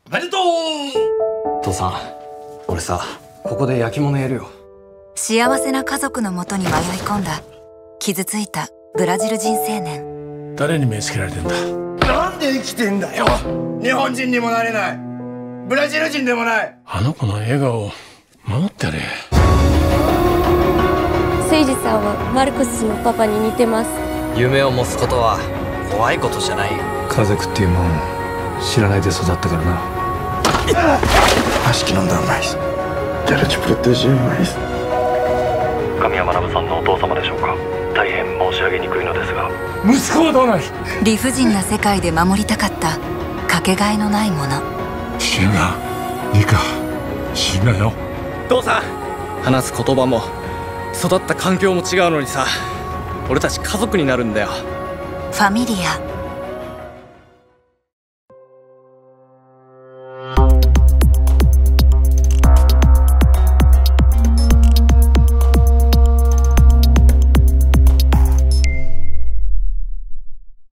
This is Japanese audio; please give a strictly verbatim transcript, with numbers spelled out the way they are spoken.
おめでとう。父さん、俺さ、ここで焼き物やるよ。 幸せな家族のもとに迷い込んだ傷ついたブラジル人青年。 誰に目つけられてんだ。 なんで生きてんだよ。日本人にもなれない、ブラジル人でもない。 あの子の笑顔を守ってやれ。 誠司さんはマルコスのパパに似てます。 夢を持つことは怖いことじゃないよ。 家族っていうもん知らないで育ったからな。 Acho que não dá mais. Quero te proteger mais. 神山学さんのお父様でしょうか。大変申し上げにくいのですが。 息子はどうなる。 理不尽な世界で守りたかったかけがえのないもの。 死ぬな。いいか、死ぬなよ。 父さん、話す言葉も育った環境も違うのにさ、俺たち家族になるんだよ。 ファミリア。